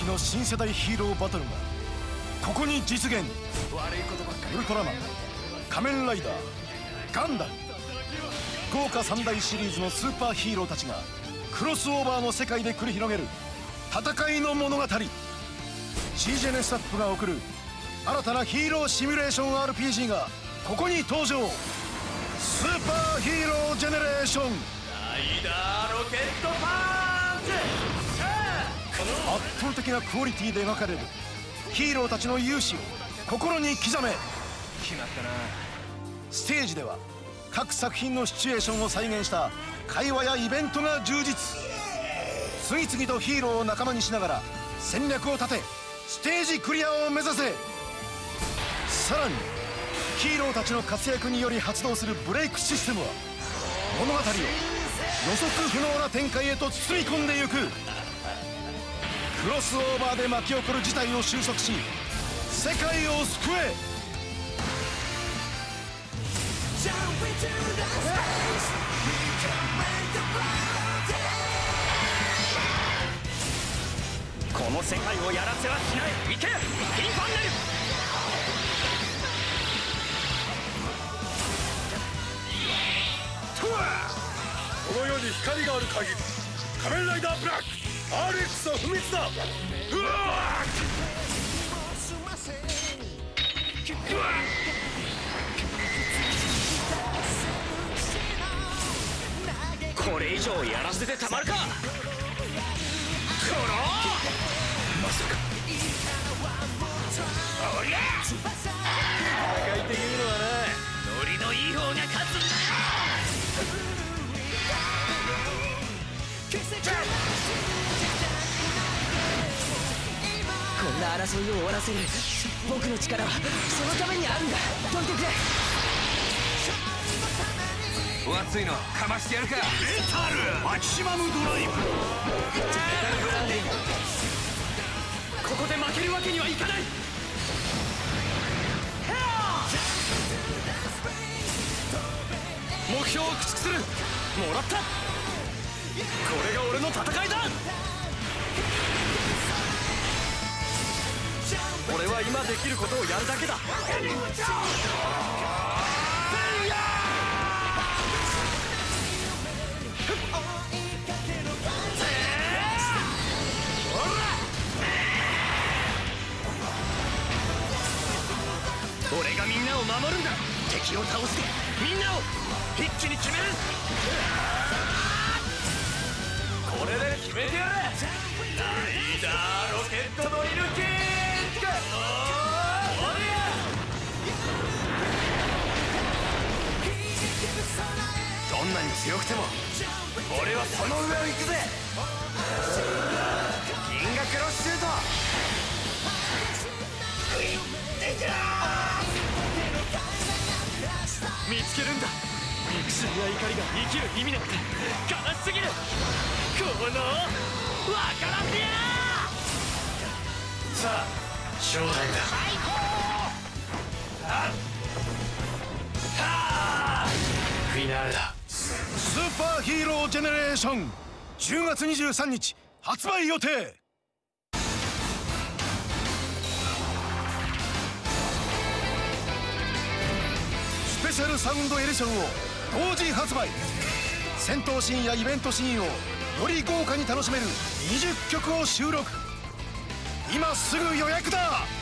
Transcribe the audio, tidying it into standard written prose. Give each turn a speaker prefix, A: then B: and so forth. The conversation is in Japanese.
A: の新世代ヒーローバトルがここに実現。ウルトラマン、仮面ライダー、ガンダム、豪華3大シリーズのスーパーヒーローたちがクロスオーバーの世界で繰り広げる戦いの物語。 CGN スタッフが送る新たなヒーローシミュレーション RPG がここに登場。スーパーヒーロージェネレーションライダーロケットパンチ。圧倒的なクオリティで描かれるヒーローたちの勇姿を心に刻め。決まったな。ステージでは各作品のシチュエーションを再現した会話やイベントが充実。次々とヒーローを仲間にしながら戦略を立てステージクリアを目指せ。さらにヒーローたちの活躍により発動するブレイクシステムは物語を予測不能な展開へと包み込んでゆく。クロスオーバーで巻き起こる事態を収束し世界を救え。この世界をやらせはしない。行けピンファンネル。この世に光がある限り仮面ライダーブラック RX は不滅だ。これ以上やらせてたまるか。このまさかおりゃ戦いできるのはなノリのいい方が勝つんだよ。こんな争いを終わらせる僕の力はそのためにあるんだ。どいてくれ。
B: お熱いのかましてやるか。メタルマキシマムドライブ。ここで負けるわけにはいかない。目標を駆逐する。もらった。これが俺の戦いだ。俺は今できることをやるだけだ。俺がみんなを守るんだ。敵を倒してみんなを一気に決める。これで決めてやれ。ライダーロケットドリルキック。どんなに強くても俺はその上を行くぜ。銀河クロスシュート。見つけるんだ。憎しみや怒りが生きる意味なんて悲しすぎる。このわからんねや。さあショータイムだ。最高。フィナーレだ。スーパーヒーロージェネレーション10月23日発売予定。スペシャルサウンドエディションを同時発売。戦闘シーンやイベントシーンをより豪華に楽しめる20曲を収録。今すぐ予約だ。